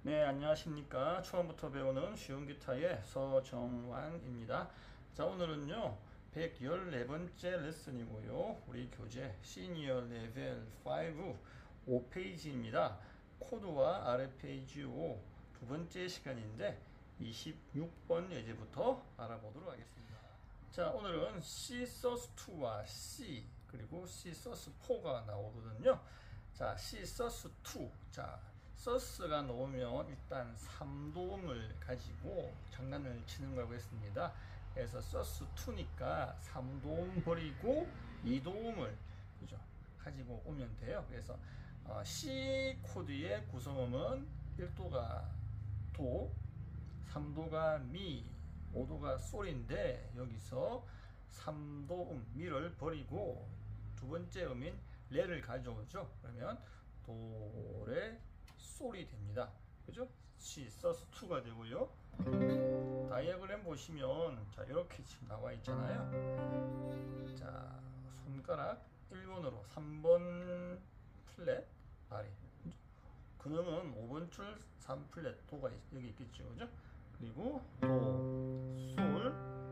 네, 안녕하십니까. 처음부터 배우는 쉬운 기타의 서정환입니다. 자, 오늘은요, 114번째 레슨이고요. 우리 교재 시니어 레벨 5 5페이지입니다. 코드와 아르페지오 두 번째 시간인데 26번 예제부터 알아보도록 하겠습니다. 자, 오늘은 C sus2와 C 그리고 C sus4가 나오거든요. 자, C sus2. 자, 서스가 나오면 일단 3도음을 가지고 장난을 치는 거라고 했습니다. 그래서 서스2니까 3도음 버리고 2도음을 그죠? 가지고 오면 돼요. 그래서 C 코드의 구성음은 1도가 도, 3도가 미, 5도가 솔인데 여기서 3도음 미를 버리고 두 번째 음인 레를 가져오죠. 그러면 도레 솔이 됩니다. 그죠? C sus2가 되고요. 다이어그램 보시면 자 이렇게 지금 나와 있잖아요. 자 손가락 1번으로 3번 플랫 아래, 근음은 5번 줄 3플랫 도가 여기 있겠죠. 그죠? 그리고 도, 솔,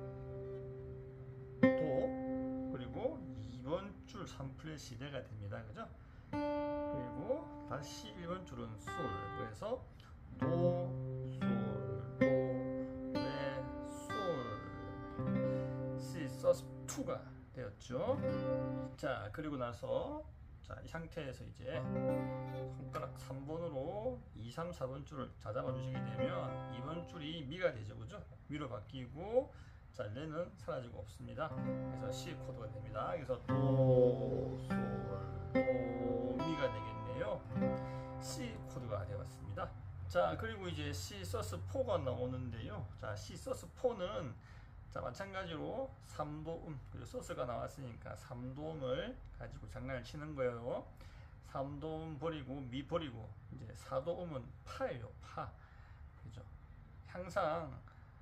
도, 그리고 2번 줄 3플랫이 레가 됩니다. 그죠? 그리고 다시 1번 줄은 솔. 그래서 도, 솔, 도, 레, 솔. C sus2가 되었죠. 자, 그리고 나서 자, 이 상태에서 이제 손가락 3번으로 2, 3, 4번 줄을 잡아 주시게 되면 2번 줄이 미가 되죠. 그죠? 미로 바뀌고 자, 레는 사라지고 없습니다. 그래서 C 코드가 됩니다. 그래서 도, 솔, 도, 미가 되겠네요. C 코드가 되었습니다. 자, 그리고 이제 C sus4가 나오는데요. 자, C sus4는 자, 마찬가지로 3도음, 그리고 서스가 나왔으니까 3도음을 가지고 장난을 치는 거예요. 3도음 버리고 미 버리고 이제 4도음은 파예요. 파. 그죠? 항상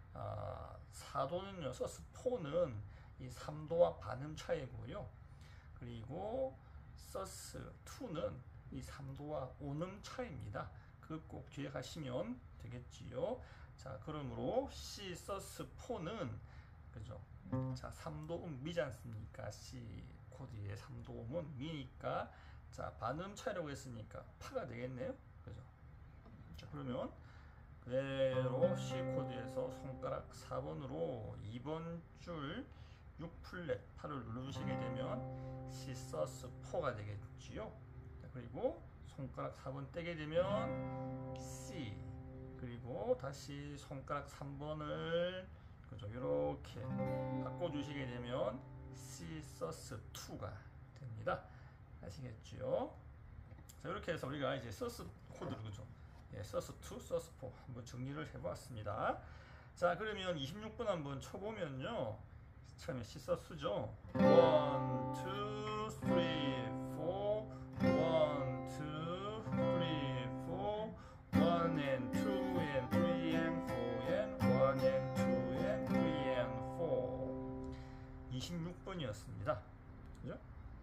4도는요, 서스4는 이 3도와 반음 차이고요. 그리고 서스2는 이 3도와 5음 차이입니다. 그거 꼭 기억하시면 되겠지요. 자, 그러므로 C 서스4는 그죠? 자, 3도음 미지 않습니까? C 코드의 3도음은 미니까 자, 반음 차이라고 했으니까 파가 되겠네요. 그죠? 자, 그러면 그대로 C 코드에서 손가락 4번으로 2번 줄 6플랫 8을 눌러주시게 되면 C sus4가 되겠지요. 자, 그리고 손가락 4번 떼게 되면 C, 그리고 다시 손가락 3번을 그죠? 이렇게 바꿔주시게 되면 C sus2가 됩니다. 아시겠죠? 자, 이렇게 해서 우리가 이제 서스 코드를 그죠? 예, sus2, sus4 한번 정리를 해보았습니다. 자, 그러면 26번 한번 쳐보면요. 처음에 C sus죠. 1, 2, 3, 4, 1, 2, 3, 4, 1 and 2 and 3 and 4 and 1 and 2 and 3 and 4. 26번이었습니다. 그죠?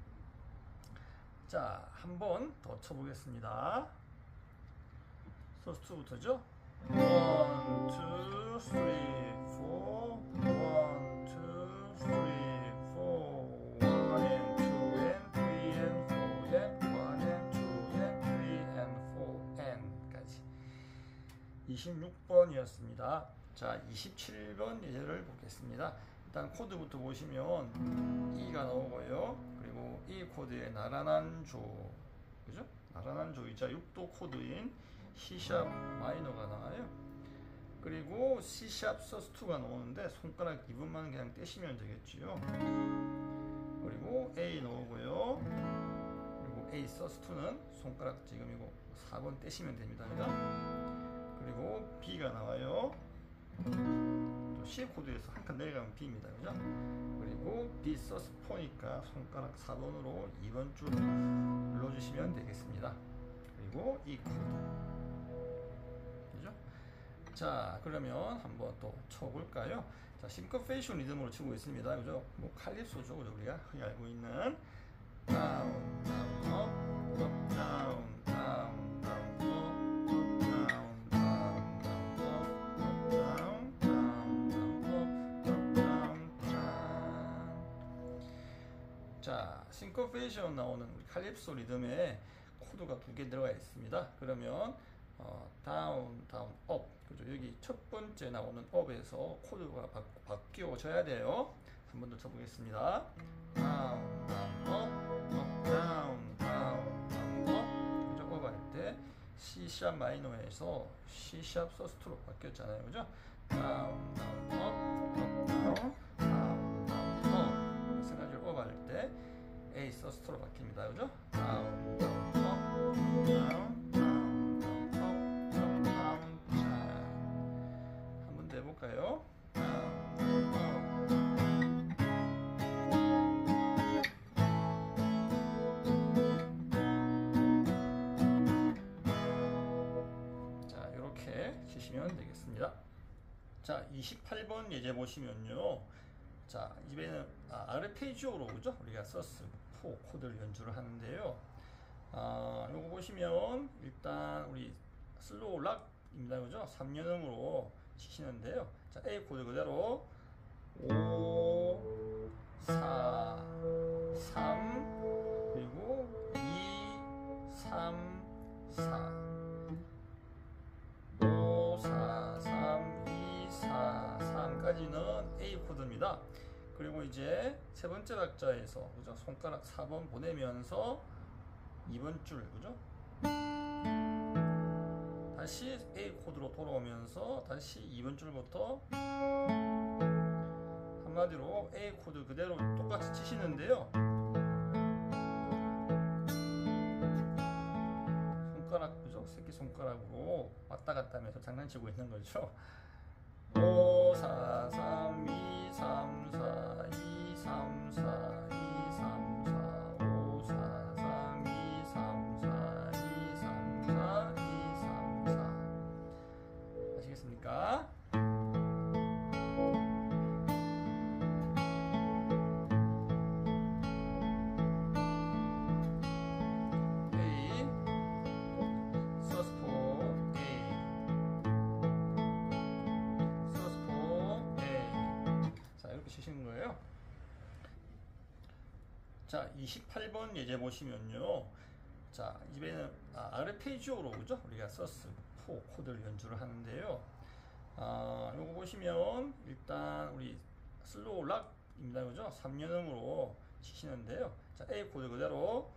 자, 한 번 더 쳐보겠습니다. 서스2부터죠? 1, 2, 3, 4 1, 2, 3, 4 1 and 2 and 3 and 4 and 1 and 2 and 3 and 4 and 까지 26번이었습니다. 자, 27번 예제를 보겠습니다. 일단 코드부터 보시면 E가 나오고요. 그리고 E 코드의 나란한 조, 그죠? 나란한 조이자 6도 코드인 C샵 마이너가 나와요. 그리고 C샵 sus2가 나오는데 손가락 2번만 그냥 떼시면 되겠지요. 그리고 A 나오고요. 그리고 A sus2는 손가락 지금 이거 4번 떼시면 됩니다. 그리고 B가 나와요. 또 C 코드에서 한 칸 내려가면 B입니다. 그죠? 그리고 B sus4니까 손가락 4번으로 2번 줄 눌러주시면 되겠습니다. 그리고 E 코드. 그죠? 자, 그러면 한번 또 쳐볼까요? 자, 싱커페이션 리듬으로 치고 있습니다. 그죠? 뭐 칼립소죠. 그죠? 우리가 흔히 알고 있는 다운, 다운, 업, 업, 다운, 다운, 다운, 업, 업, 다운, 다운, 싱코페이션 나오는 칼립소 리듬에 코드가 2개 들어가 있습니다. 그러면 다운, 다운, 업. 그죠? 여기 첫 번째 나오는 업에서 코드가 바뀌어져야 돼요. 한 번 더 쳐보겠습니다. 다운, 다운, 업, 업, 다운, 다운, 다운, 업. 그죠? 업 할 때 C# 마이너에서 C# 서스트로 바뀌었잖아요. 그죠? 다운, 다운, 업, 업, 다운, 다운, 다운, 업. 마찬가지로 업 할 때 A 서스트로 바뀝니다. 그죠? 다운, 다운, 업, 다운, 다운, 다운, 업, 업, 다운. 자, 한 번 더 해볼까요? 다운, 다운, 업. 자, 이렇게 치시면 되겠습니다. 자, 28번 예제 보시면요. 자, 이번에는 아르페지오로 그죠? 우리가 서스 4 코드를 연주를 하는데요. 요거 보시면 일단 우리 슬로우 락입니다. 그죠? 3연음으로 치시는데요. 자, A 코드 그대로 5, 4, 3 그리고 2, 3, 4 5, 4, 3, 2, 4, 3까지는 A 코드입니다. 그리고 이제 세 번째 박자에서 그죠? 손가락 4번 보내면서 2번 줄 그죠? 다시 A 코드로 돌아오면서 다시 2번 줄부터 한마디로 A 코드 그대로 똑같이 치시는데요. 손가락 그죠? 새끼손가락으로 왔다 갔다 하면서 장난치고 있는 거죠. 5, 4, 3, 2, 3, 4, 2, 3, 4, 2, 3, 4, 5, 4, 3, 2, 3, 4, 2, 3, 4, 2, 3, 4. 아시겠습니까? A, 서스포 A, 서스포 A. 자, 이렇게 치시는 거예요. 자, 28번 예제 보시면요. 자, 이번에는 아르페지오로 그죠? 우리가 서스 4 코드를 연주를 하는데요. 요거 보시면 일단 우리 슬로우 락입니다. 그죠? 3연음으로 치시는데요. 자, A 코드 그대로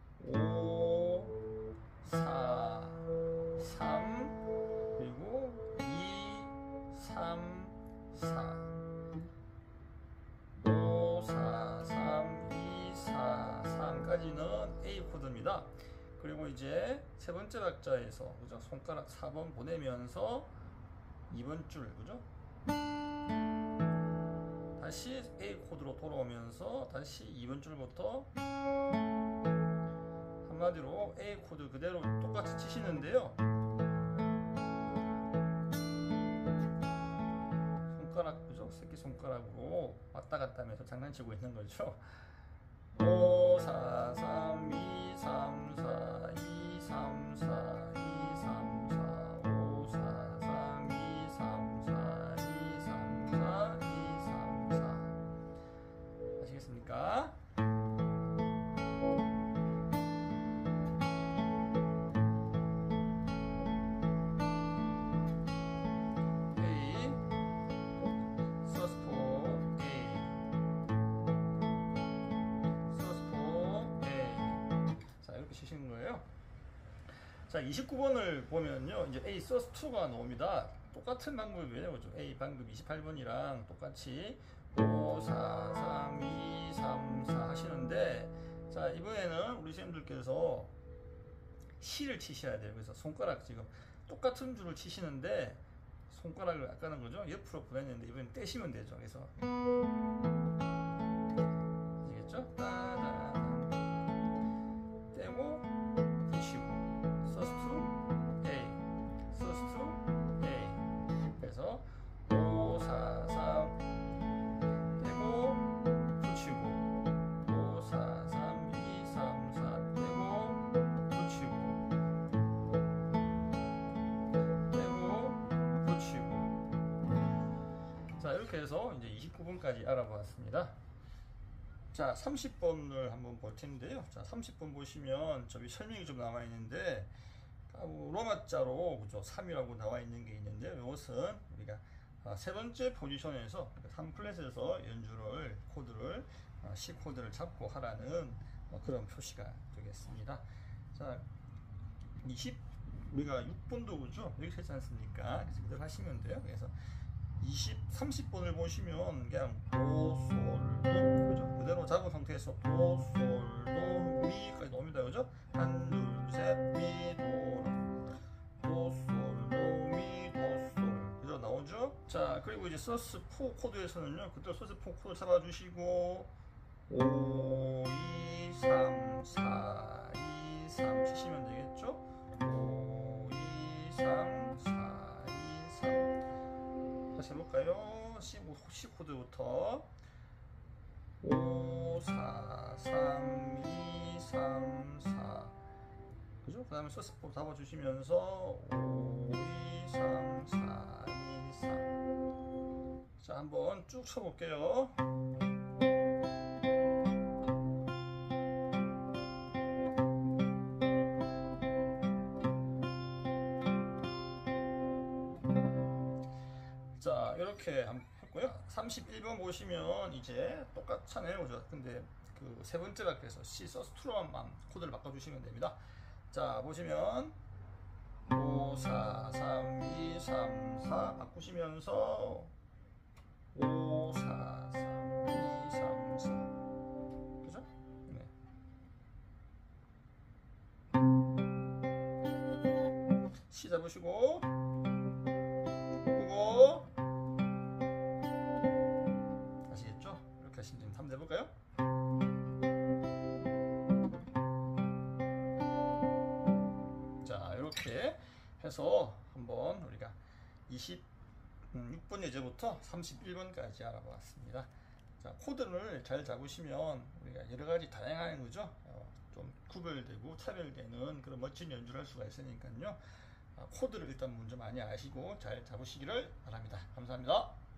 5, 4, 3 그리고 2, 3, 4 5, 4, 3, 2, 4, 3까지는 A 코드입니다. 그리고 이제 세 번째 박자에서 그죠? 손가락 4번 보내면서 2번 줄 그죠? 다시 A 코드로 돌아오면서 다시 2번 줄부터 한마디로 A 코드 그대로 똑같이 치시는데요. 손가락 그죠? 새끼손가락으로 왔다 갔다 하면서 장난치고 있는 거죠. 5, 4, 3, 2, 3, 4, 2, 3, 4, 2, 3, 4, 5, 4, 3, 2, 3, 4, 2, 3, 4, 2, 3, 4. 아시겠습니까? A, 서스포 A, 서스포 A. 자, 이렇게 치시는 거예요. 자, 29번을 보면요. 이제 A 서스2가 나옵니다. 똑같은 방법이에요. 그죠? A 방금 28번이랑 똑같이 5, 4, 3, 2, 3, 4 하시는데, 자, 이번에는 우리 선생님들께서 C를 치셔야 돼요. 그래서 손가락 지금 똑같은 줄을 치시는데, 손가락을 아까는 거죠? 옆으로 보냈는데, 이번엔 떼시면 되죠. 그래서, 아시겠죠? 따단. 떼고, 붙이고, 서스2, A, 서스2, A. 그래서, 5, 4, 3, 떼고, 붙이고, 5, 4, 3, 2, 3, 4, 떼고, 붙이고, 떼고, 붙이고. 자, 이렇게 해서 이제 29번까지 알아보았습니다. 자, 30번을 한번 볼 텐데요. 자, 30번 보시면 저기 설명이 좀 나와 있는데 로마자로 그죠? 3이라고 나와 있는 게 있는데 이것은 우리가 세 번째 포지션에서 3플랫에서 연주를 코드를 C 코드를 잡고 하라는 그런 표시가 되겠습니다. 자, 우리가 6번도 그죠? 여기 있지 않습니까? 그래서 그대로 하시면 돼요. 그래서 30번을 보시면 그냥 도, 솔, 도 그죠? 그대로 잡은 상태에서 도, 솔, 도, 미까지 나옵니다. 그죠? 한, 둘, 셋, 미, 도, 도, 솔, 도, 미, 도, 솔 그죠? 나오죠? 자, 그리고 이제 서스4 코드에서는요 그대로 서스4 코드 잡아주시고 5, 2, 3, 4, 2, 3 치시면 되겠죠? 5, 2, 3, 4, 2, 3 다시 해볼까요? C 코드부터 5, 4, 3, 2, 3, 4 그죠? 그 다음에 서스4 잡아주시면서 5, 2, 3, 4, 2, 3 자, 한번 쭉 쳐볼게요. 자, 이렇게 했고요. 31번 보시면 이제 똑같잖아요. 그죠? 근데 그 세 번째가 그래서 C 서스2로만 코드를 바꿔주시면 됩니다. 자, 보시면 5, 4, 3, 2, 3, 4 바꾸시면서 5, 4, 3, 2, 3, 4 그죠? 네. C 잡으시고 끄고 아시겠죠? 이렇게 하시면 됩니다. 한번 해볼까요? 자, 이렇게 해서 한번 우리가 26번 예제부터 31번까지 알아보았습니다. 자, 코드를 잘 잡으시면 우리가 여러가지 다양한 거죠? 좀 구별되고 차별되는 그런 멋진 연주를 할 수가 있으니까요. 코드를 일단 먼저 많이 아시고 잘 잡으시기를 바랍니다. 감사합니다.